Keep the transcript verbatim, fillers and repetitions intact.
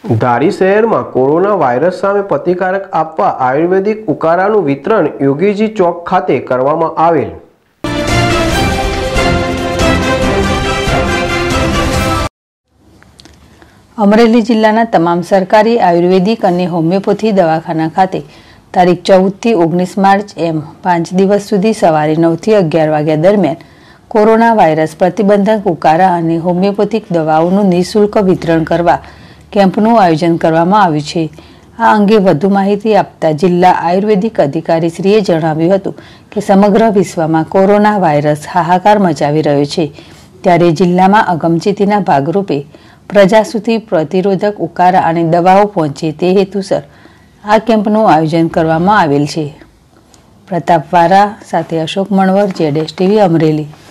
ધારી શહેરમાં corona virus સામે પ્રતિકારક આપવા આયુર્વેદિક ઉકાળાનું વિતરણ યોગીજી ચોક ખાતે કરવામાં આવેલ। અમરેલી જિલ્લાના તમામ સરકારી આયુર્વેદિક અને હોમિયોપેથી દવાખાના ખાતે તારીખ ચૌદ થી ઓગણીસ માર્ચ એમ પાંચ દિવસ સુધી સવારે નવ થી અગિયાર વાગ્યા દરમિયાન કોરોના વાયરસ પ્રતિબંધક ઉકાળા અને હોમિયોપેથિક દવાઓનું નિઃશુલ્ક વિતરણ કરવા કેમ્પનું આયોજન કરવામાં આવ્યું છે। આ અંગે વધુ માહિતી આપતા જિલ્લા આયુર્વેદિક અધિકારીશ્રીએ જણાવ્યું હતું કે સમગ્ર વિશ્વમાં કોરોના વાયરસ હાહાકાર મચાવી રહ્યો છે, ત્યારે જિલ્લામાં અગમચેતીના ભાગરૂપે પ્રજા સુધી પ્રતિરોધક ઉકાળા અને દવાઓ પહોંચે તે હેતુસર આ કેમ્પનું આયોજન કરવામાં આવેલ છે। પ્રતાપ વારા સાથે અશોક મણવર, જેડેશ ટીવી, અમરેલી।